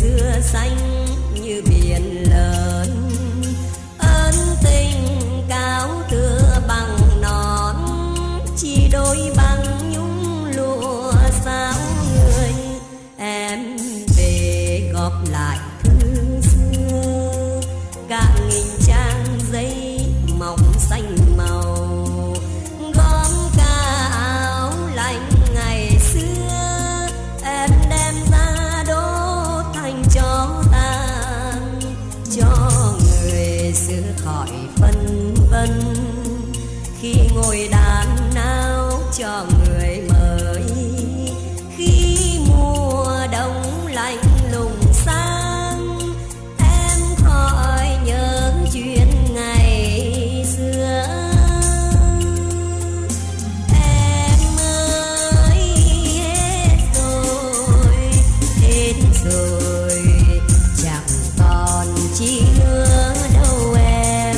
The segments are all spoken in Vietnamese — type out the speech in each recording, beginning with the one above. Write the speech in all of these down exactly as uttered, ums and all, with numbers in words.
xưa xanh như biển lớn, ân tình cao tựa bằng nón, chỉ đôi bằng nhung lụa sao người. Em về góp lại thư xưa, cả nghìn trang giấy mỏng xanh màu, gom cả áo lạnh ngày xưa. Em đem ra đốt thành cho tàn, cho người xưa khỏi phân vân, khi ngồi đàn nào cho người mới, khi mùa đông lạnh lùng sang, em khỏi nhớ chuyện ngày xưa. Em ơi hết rồi, hết rồi, chẳng còn chi nữa đâu em.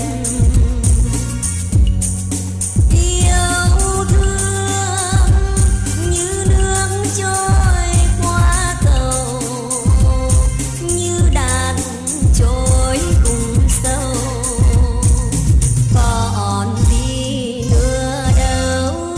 Yêu thương như nước trôi qua cầu, như đàn trôi cùng sâu, còn gì nữa đâu.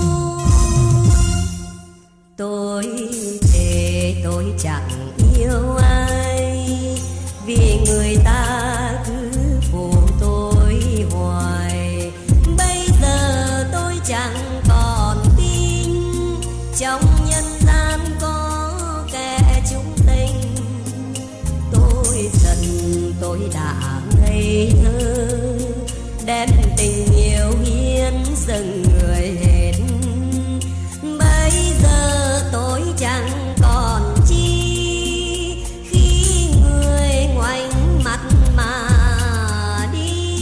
Tôi thề tôi chẳng yêu ai, vì người ta cứ phụ tôi hoài. Bây giờ tôi chẳng còn tin trong nhân gian có kẻ chung tình. Tôi dần tôi đã ngây thơ, đem tình yêu hiến dâng người hết. Bây giờ tôi chẳng còn chi, khi người ngoảnh mặt mà đi.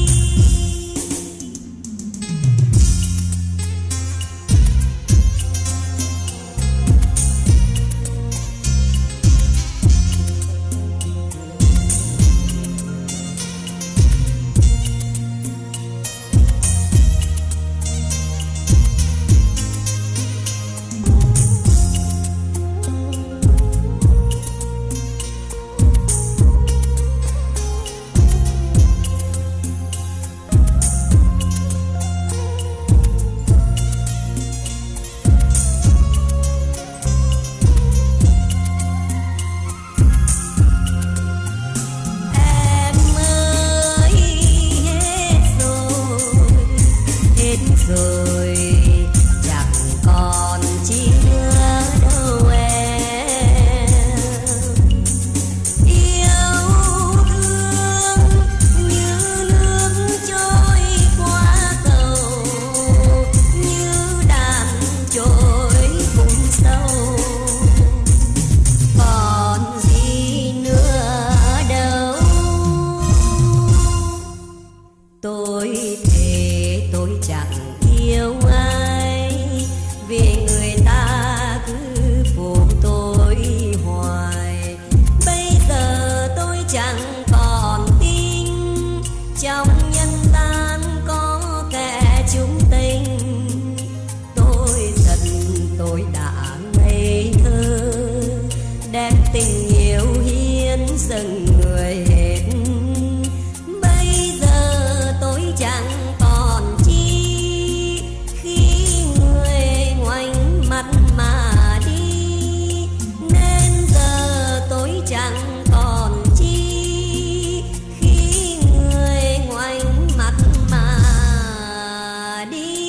Em ơi hết rồi, hết rồi, chẳng còn chi nữa đâu em. Yêu thương như nước trôi qua cầu, như đàn trôi cùng sâu, còn gì nữa đâu. Tôi thề tôi chẳng yêu ai, vì người ta cứ phụ tôi hoài. Bây giờ tôi chẳng còn tin trong nhân gian có kẻ chung tình. Tôi dần tôi đã ngây thơ, đem tình yêu hiến dâng người hết. Bây giờ tôi chẳng còn chi, khi người ngoảnh mặt mà đi. Nên giờ tôi chẳng còn chi, khi người ngoảnh mặt mà đi.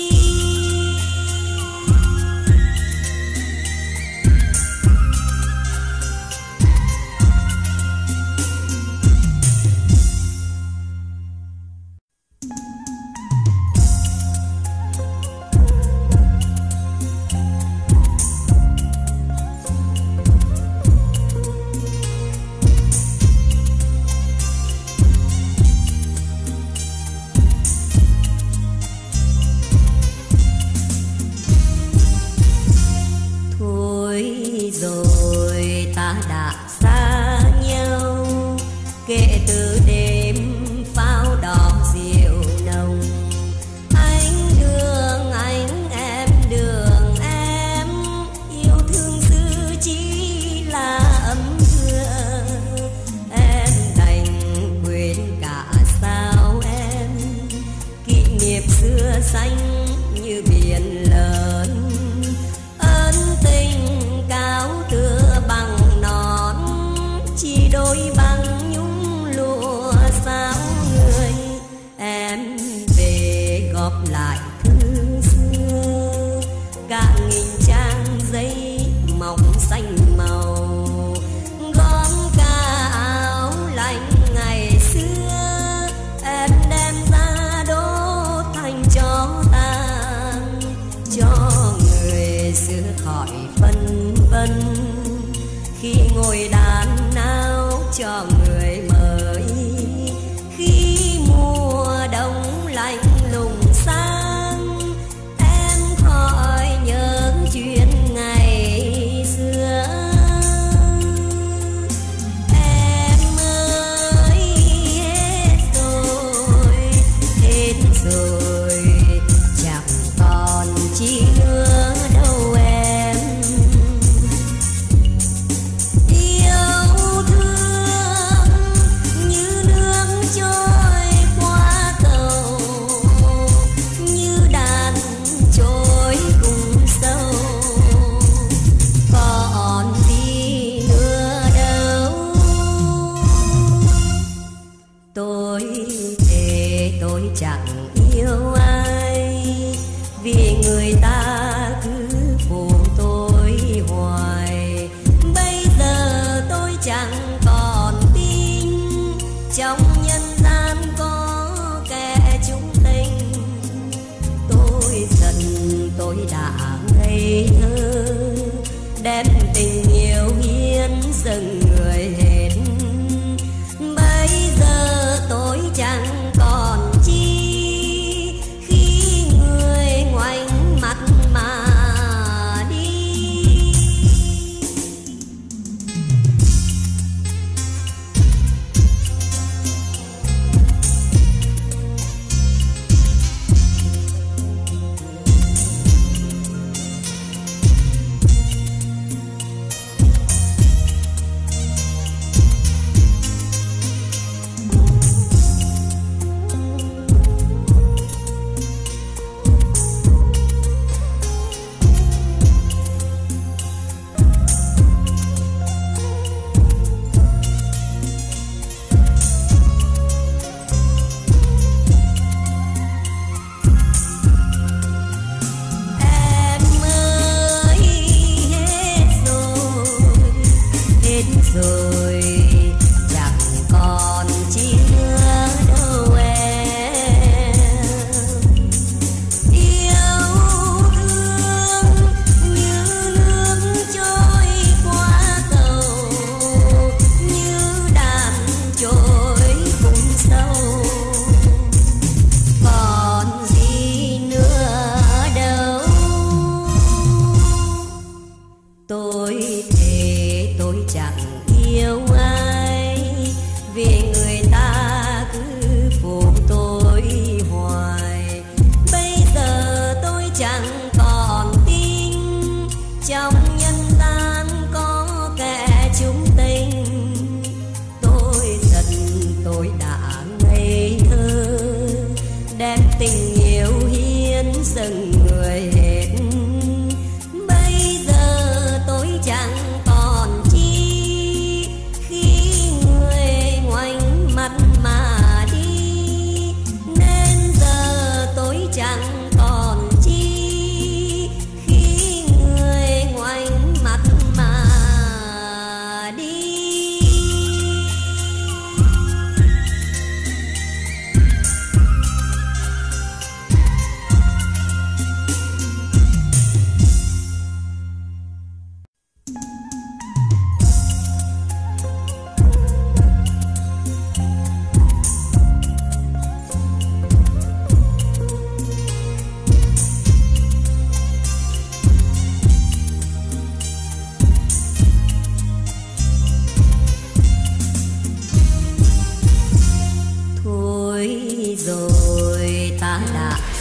Thôi rồi ta đã xa nhau, kể từ đêm pháo đỏ rượu nồng. Anh đường anh em đường em, yêu thương dư chỉ là ấm thương. cho người mới. Khi mùa đông lạnh lùng sang, em khỏi nhớ chuyện ngày xưa. Em ơi hết rồi, hết rồi, chẳng còn chi nữa đâu em. Yêu thương như nước trôi qua cầu, như đàn trôi cùng sâu, còn gì nữa đâu. Tôi thề tôi chẳng yêu ai, vì người ta cứ phụ tôi hoài. Bây giờ tôi chẳng còn tin trong nhân gian có kẻ chung tình. Tôi dần tôi đã ngây thơ, đem tình yêu hiến dâng người hết. Bây giờ tôi chẳng còn chi, khi người ngoảnh mặt mà đi. Em ơi hết rồi, hết rồi, chẳng còn chi nữa đâu em. Yêu thương như nước trôi qua cầu, như đàn trôi cùng sâu, còn gì nữa đâu. Tôi thề tôi chẳng yêu ai, vì người ta cứ phụ tôi hoài. Bây giờ tôi chẳng còn tin trong nhân gian có kẻ chung tình. Tôi dần tôi đã ngây thơ, đem tình yêu hiến dâng người hết. Bây giờ tôi chẳng còn chi, khi người ngoảnh mặt mà đi. Nên giờ tôi chẳng còn chi, khi người ngoảnh mặt mà đi. Thôi rồi ta đã